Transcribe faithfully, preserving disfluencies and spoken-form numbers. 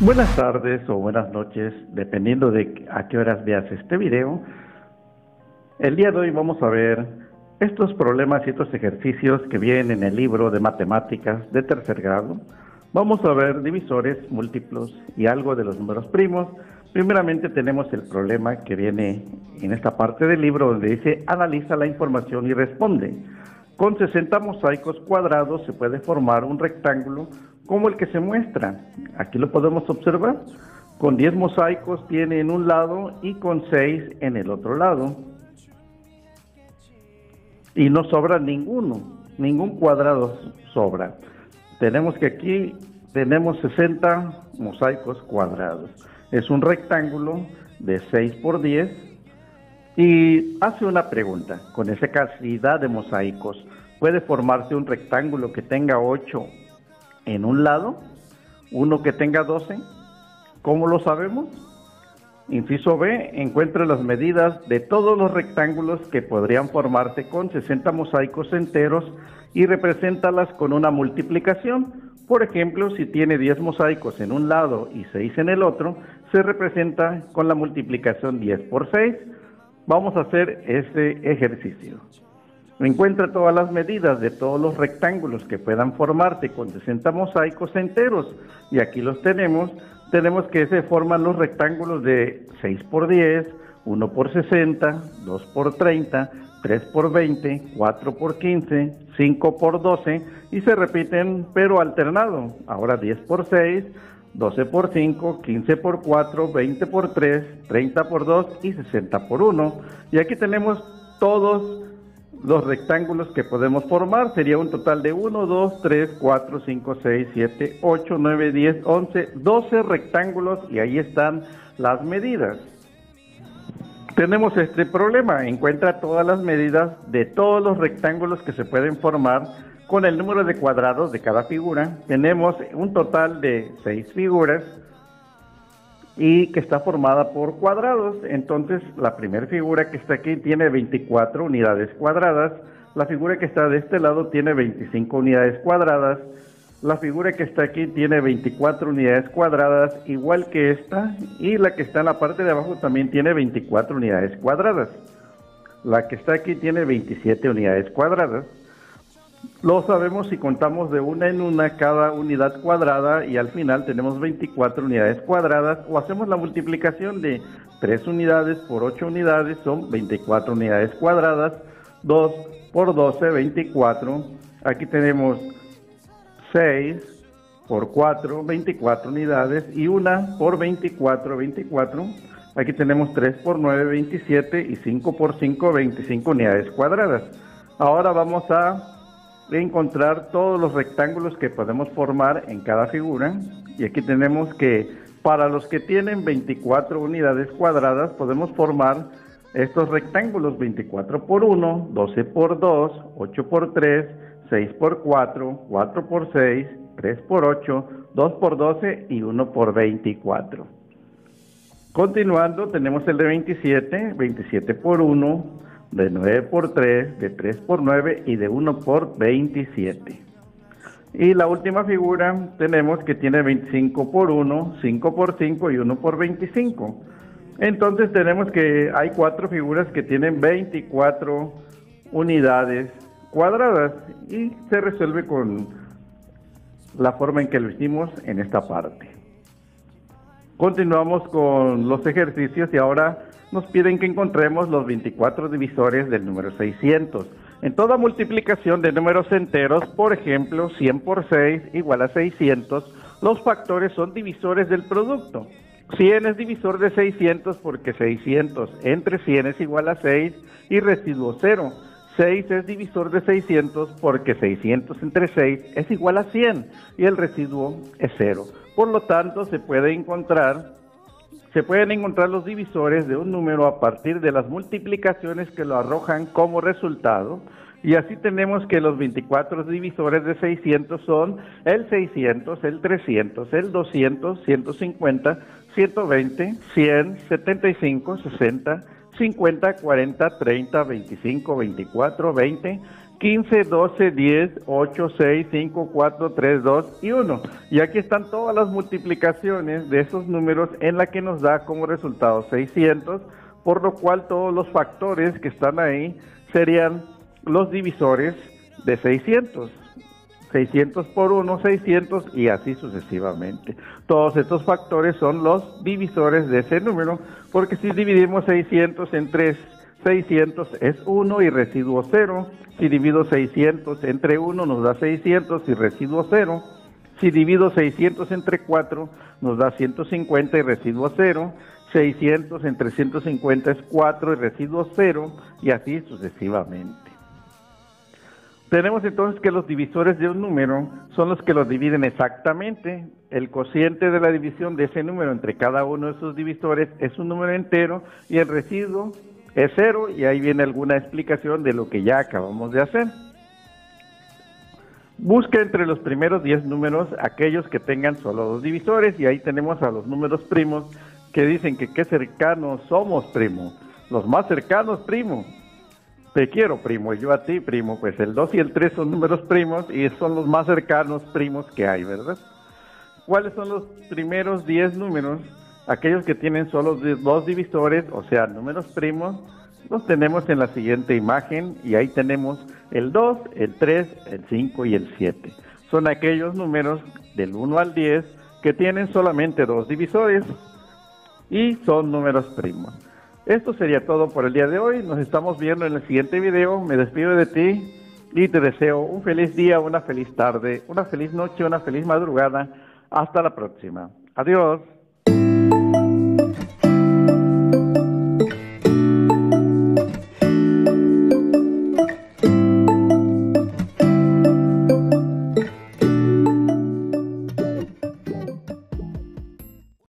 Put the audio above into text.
Buenas tardes o buenas noches, dependiendo de a qué horas veas este video. El día de hoy vamos a ver estos problemas y estos ejercicios que vienen en el libro de matemáticas de tercer grado. Vamos a ver divisores, múltiplos y algo de los números primos. Primeramente tenemos el problema que viene en esta parte del libro donde dice analiza la información y responde. Con sesenta mosaicos cuadrados se puede formar un rectángulo como el que se muestra. Aquí lo podemos observar. Con diez mosaicos tiene en un lado y con seis en el otro lado. Y no sobra ninguno, ningún cuadrado sobra. Tenemos que aquí tenemos sesenta mosaicos cuadrados. Es un rectángulo de seis por diez y hace una pregunta. Con esa cantidad de mosaicos, ¿puede formarse un rectángulo que tenga ocho en un lado, uno que tenga doce? ¿Cómo lo sabemos? Inciso B, encuentra las medidas de todos los rectángulos que podrían formarse con sesenta mosaicos enteros y represéntalas con una multiplicación. Por ejemplo, si tiene diez mosaicos en un lado y seis en el otro, se representa con la multiplicación diez por seis. Vamos a hacer este ejercicio. Encuentra todas las medidas de todos los rectángulos que puedan formarse con sesenta mosaicos enteros. Y aquí los tenemos. Tenemos que se forman los rectángulos de seis por diez, uno por sesenta, dos por treinta, tres por veinte, cuatro por quince, cinco por doce y se repiten pero alternado. Ahora diez por seis, doce por cinco, quince por cuatro, veinte por tres, treinta por dos y sesenta por uno. Y aquí tenemos todos los rectángulos que podemos formar. Sería un total de uno, dos, tres, cuatro, cinco, seis, siete, ocho, nueve, diez, once, doce rectángulos y ahí están las medidas. Tenemos este problema, encuentra todas las medidas de todos los rectángulos que se pueden formar con el número de cuadrados de cada figura. Tenemos un total de seis figuras y que está formada por cuadrados. Entonces la primera figura que está aquí tiene veinticuatro unidades cuadradas, la figura que está de este lado tiene veinticinco unidades cuadradas, la figura que está aquí tiene veinticuatro unidades cuadradas igual que esta, y la que está en la parte de abajo también tiene veinticuatro unidades cuadradas. La que está aquí tiene veintisiete unidades cuadradas. Lo sabemos si contamos de una en una cada unidad cuadrada y al final tenemos veinticuatro unidades cuadradas, o hacemos la multiplicación de tres unidades por ocho unidades, son veinticuatro unidades cuadradas, dos por doce, veinticuatro, aquí tenemos seis por cuatro, veinticuatro unidades y una por veinticuatro, veinticuatro, aquí tenemos tres por nueve, veintisiete y cinco por cinco, veinticinco unidades cuadradas. Ahora vamos a encontrar todos los rectángulos que podemos formar en cada figura y aquí tenemos que para los que tienen veinticuatro unidades cuadradas podemos formar estos rectángulos: veinticuatro por uno, doce por dos, ocho por tres, seis por cuatro, cuatro por seis, tres por ocho, dos por doce y uno por veinticuatro. Continuando tenemos el de veintisiete, veintisiete por uno, de nueve por tres, de tres por nueve y de uno por veintisiete. Y la última figura tenemos que tiene veinticinco por uno, cinco por cinco y uno por veinticinco. Entonces tenemos que hay cuatro figuras que tienen veinticuatro unidades cuadradas y se resuelve con la forma en que lo hicimos en esta parte. Continuamos con los ejercicios y ahora nos piden que encontremos los veinticuatro divisores del número seiscientos. En toda multiplicación de números enteros, por ejemplo, cien por seis igual a seiscientos, los factores son divisores del producto. cien es divisor de seiscientos porque seiscientos entre cien es igual a seis y residuo cero. seis es divisor de seiscientos porque seiscientos entre seis es igual a cien y el residuo es cero. Por lo tanto, se puede encontrar Se pueden encontrar los divisores de un número a partir de las multiplicaciones que lo arrojan como resultado. Y así tenemos que los veinticuatro divisores de seiscientos son el seiscientos, el trescientos, el doscientos, ciento cincuenta, ciento veinte, cien, setenta y cinco, sesenta, cincuenta, cuarenta, treinta, veinticinco, veinticuatro, veinte quince, doce, diez, ocho, seis, cinco, cuatro, tres, dos y uno. Y aquí están todas las multiplicaciones de esos números en la que nos da como resultado seiscientos, por lo cual todos los factores que están ahí serían los divisores de seiscientos. seiscientos por uno, seiscientos y así sucesivamente. Todos estos factores son los divisores de ese número, porque si dividimos seiscientos entre seiscientos es uno y residuo cero. Si divido seiscientos entre uno nos da seiscientos y residuo cero. Si divido seiscientos entre cuatro nos da ciento cincuenta y residuo cero. seiscientos entre ciento cincuenta es cuatro y residuo cero, y así sucesivamente. Tenemos entonces que los divisores de un número son los que los dividen exactamente. El cociente de la división de ese número entre cada uno de sus divisores es un número entero y el residuo es cero, y ahí viene alguna explicación de lo que ya acabamos de hacer. Busca entre los primeros diez números aquellos que tengan solo dos divisores, y ahí tenemos a los números primos que dicen que qué cercanos somos, primo. Los más cercanos, primo. Te quiero, primo, y yo a ti, primo. Pues el dos y el tres son números primos y son los más cercanos primos que hay, ¿verdad? ¿Cuáles son los primeros diez números? Aquellos que tienen solo dos divisores, o sea, números primos, los tenemos en la siguiente imagen, y ahí tenemos el dos, el tres, el cinco y el siete. Son aquellos números del uno al diez que tienen solamente dos divisores y son números primos. Esto sería todo por el día de hoy. Nos estamos viendo en el siguiente video. Me despido de ti y te deseo un feliz día, una feliz tarde, una feliz noche, una feliz madrugada. Hasta la próxima. Adiós.